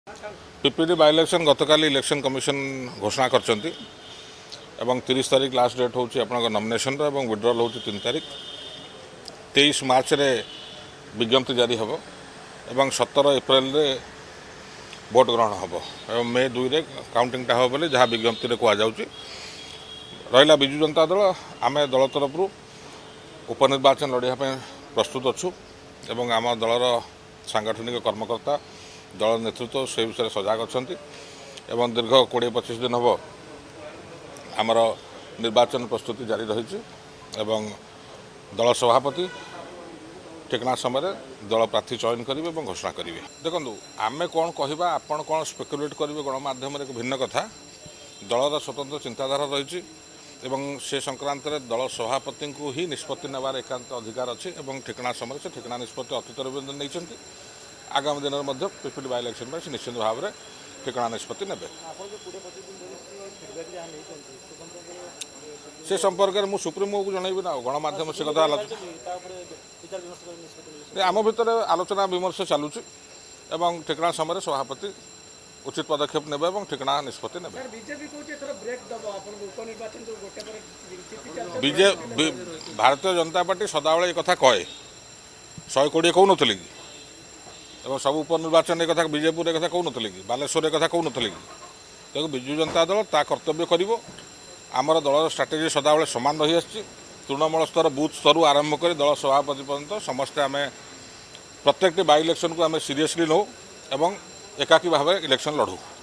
PPD by election गतकाली election commission घोषणा करछंती एवं 30 तारिख लास्ट डेट होची आपन नॉमिनेशन रो एवं विड्रॉल होची 3 तारिख 23 मार्च रे विज्ञप्ति जारी हबो एवं 17 अप्रैल रे वोट ग्रहण हबो एवं मे 2 रे काउंटिंग टा हबो बोले जहा विज्ञप्ति रे कुआ जाउची रहिला बिजु जनता दल आमे दल तरफ रु उपनिर्वाचन लड़िया पे प्रस्तुत अच्छु एवं आम दलर सांगठनिक कर्मकर्ता दल नेतृत्व से विषय सजग अच्छा दीर्घ 20-25 दिन हम आमर निर्वाचन प्रस्तुति जारी रही दल सभापति ठिकना समय दल प्रार्थी चयन करेंगे और घोषणा करेंगे। देखो आमे कौन कहवा आपण कौन स्पेकुलेट करेंगे गणमाध्यम एक भिन्न कथा दलर स्वतंत्र चिंताधारा रही से संक्रांत दल सभापति को ही निष्पत्ति नेबार एकांत अधिकार अच्छी ठिकना समय से ठिकना निष्पत्ति अतीत नहीं आगामी दिन में पीपीडी बाय इलेक्शन में निश्चित भाव में ठिकना निष्पत्ति ने से संपर्क में सुप्रीमो को जनइबी ना गणमाध्यम से कथा आम भितर आलोचना विमर्श चलुची एवं ठिकना समय सभापति उचित पदक्षेप ने ठिकना निष्पत्ति ने भारतीय जनता पार्टी सदाबले एक कथा कहे 120 कहून कि सब उपनिर्वाचन एक विजयपुर एक कहून कि बालेश्वर एक कहून कि देखो विजु जनता दल ता कर्तव्य करिवो आमर दलर स्ट्राटेजी सदाबले समान रही आछि तृणमूल स्तर बूथ स्तर आरंभ कर दल सभापति पर्यंत समस्ते आम प्रत्येक बाय इलेक्शन को आम सीरियसली नौ एवं एकाकी भाव इलेक्शन लड़ू।